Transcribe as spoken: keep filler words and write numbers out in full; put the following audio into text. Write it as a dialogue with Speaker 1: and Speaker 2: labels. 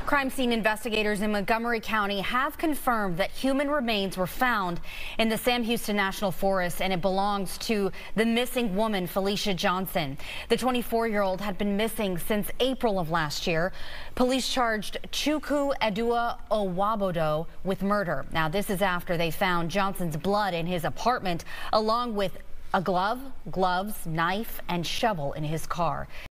Speaker 1: Crime scene investigators in Montgomery County have confirmed that human remains were found in the Sam Houston National Forest, and it belongs to the missing woman, Felicia Johnson. The twenty-four-year-old had been missing since April of last year. Police charged Chukwu Edua Owabodo with murder. Now, this is after they found Johnson's blood in his apartment, along with a glove, gloves, knife, and shovel in his car.